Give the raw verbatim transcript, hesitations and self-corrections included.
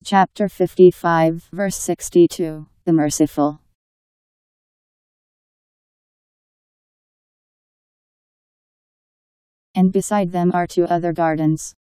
Chapter fifty-five, verse sixty-two, The Merciful. And beside them are two other gardens,